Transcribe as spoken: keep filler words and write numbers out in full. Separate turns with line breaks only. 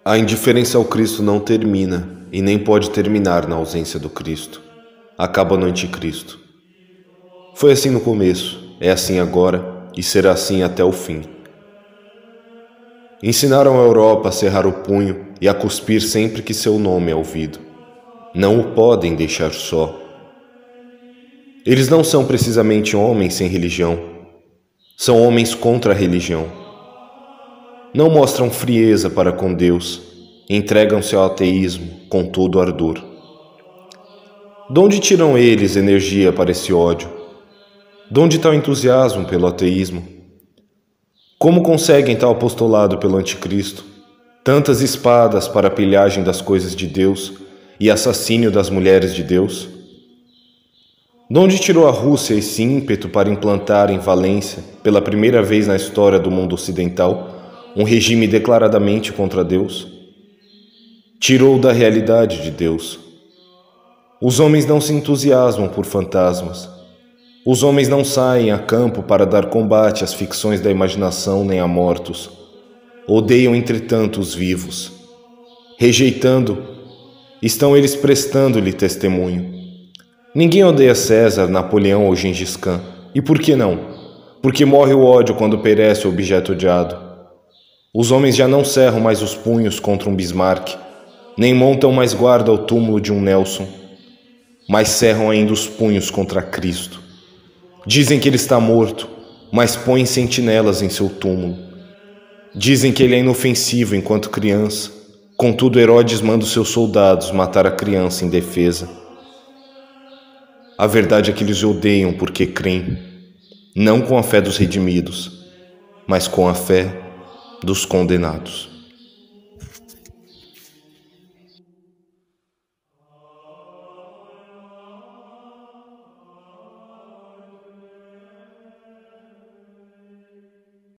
A indiferença ao Cristo não termina e nem pode terminar na ausência do Cristo. Acaba no anticristo. Foi assim no começo, é assim agora e será assim até o fim. Ensinaram a Europa a cerrar o punho e a cuspir sempre que seu nome é ouvido. Não o podem deixar só. Eles não são precisamente homens sem religião. São homens contra a religião. Não mostram frieza para com Deus, entregam-se ao ateísmo com todo ardor. De onde tiram eles energia para esse ódio? De onde tal entusiasmo pelo ateísmo? Como conseguem tal apostolado pelo anticristo? Tantas espadas para a pilhagem das coisas de Deus e assassínio das mulheres de Deus? De onde tirou a Rússia esse ímpeto para implantar em Valência, pela primeira vez na história do mundo ocidental, um regime declaradamente contra Deus? Tirou da realidade de Deus. Os homens não se entusiasmam por fantasmas. Os homens não saem a campo para dar combate às ficções da imaginação nem a mortos. Odeiam, entretanto, os vivos. Rejeitando, estão eles prestando-lhe testemunho. Ninguém odeia César, Napoleão ou Gengis Khan. E por que não? Porque morre o ódio quando perece o objeto odiado. Os homens já não cerram mais os punhos contra um Bismarck, nem montam mais guarda ao túmulo de um Nelson, mas cerram ainda os punhos contra Cristo. Dizem que ele está morto, mas põem sentinelas em seu túmulo. Dizem que ele é inofensivo enquanto criança, contudo Herodes manda os seus soldados matar a criança em defesa. A verdade é que eles odeiam porque creem, não com a fé dos redimidos, mas com a fé dos condenados.